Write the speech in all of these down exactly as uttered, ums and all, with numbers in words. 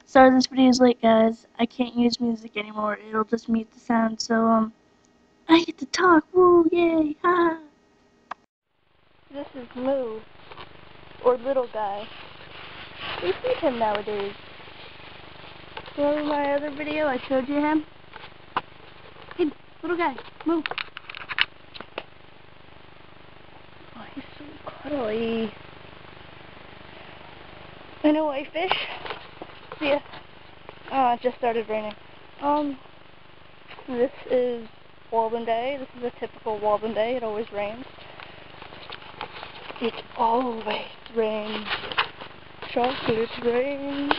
Sorry this video is late, guys. I can't use music anymore. It'll just mute the sound, so, um, I get to talk. Woo, yay, ha! This is Moo, or Little Guy. We feed him nowadays. Remember my other video I showed you him? Hey, Little Guy, Moo. Oh, he's so cuddly. I know I fish. See ya. Oh, it just started raining. Um, this is Walden Day. This is a typical Walden Day. It always rains. It always rains. Chocolate rain.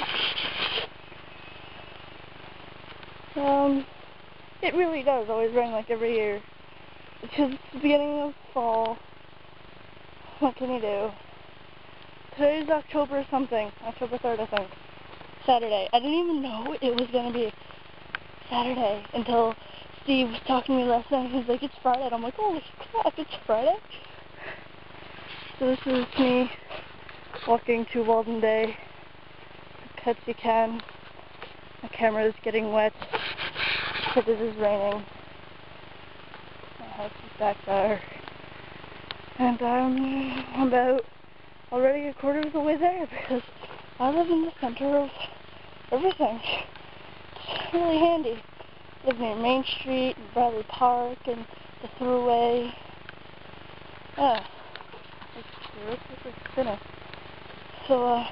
Um, it really does always rain like every year. Because it's the beginning of fall. What can you do? Today's October something. October third, I think. Saturday. I didn't even know it was going to be Saturday until Steve was talking to me last night. He's like, it's Friday. And I'm like, holy crap, it's Friday? So this is me walking to Walden Day. As pets you can. My camera is getting wet because it is raining. My house is back there. And I'm about already a quarter of the way there because I live in the center of everything. It's really handy. I live near Main Street and Bradley Park and the Thruway. Yeah. It's really thinner. So, uh,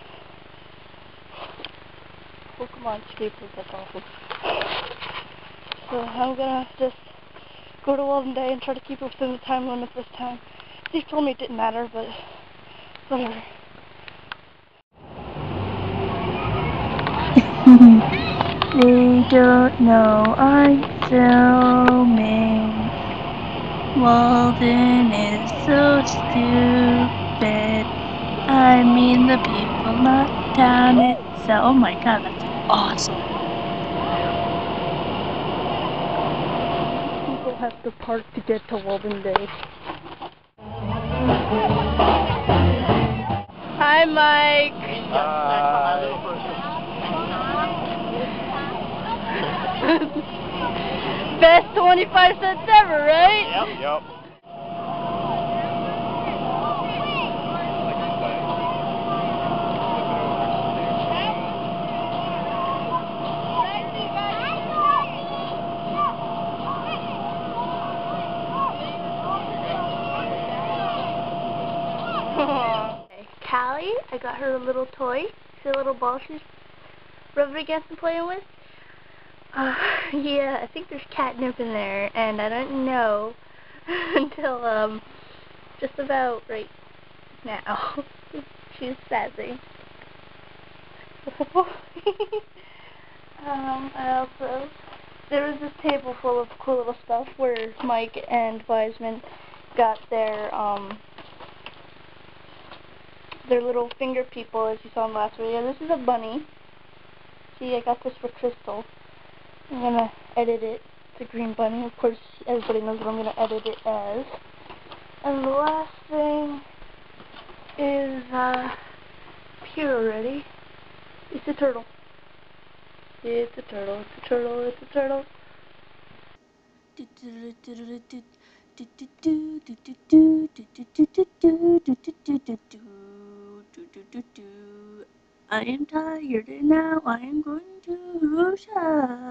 Pokemon skateboard, that's awesome. So I'm gonna just go to Walden Day and try to keep it within the time limit this time. Steve told me it didn't matter, but whatever. They don't know I'm filming. Walden is so stupid. I mean the people, not town itself. Oh my god, that's awesome. People have to park to get to Walden Day. Hi, Mike. Hi. Best twenty-five cents ever, right? Yep, yep. Callie, I got her a little toy. See a little ball she's rubbing against and playing with? Uh, yeah, I think there's catnip in there, and I don't know until, um, just about right now. She's sassy. um, I also, there was this table full of cool little stuff where Mike and Wiseman got their, um, their little finger people, as you saw in the last video. This is a bunny. See, I got this for Crystal. I'm gonna edit it. It's a green bunny. Of course, everybody knows what I'm gonna edit it as. And the last thing is, uh, here already. It's a turtle. It's a turtle. It's a turtle. It's a turtle. I am tired and now I am going to shine.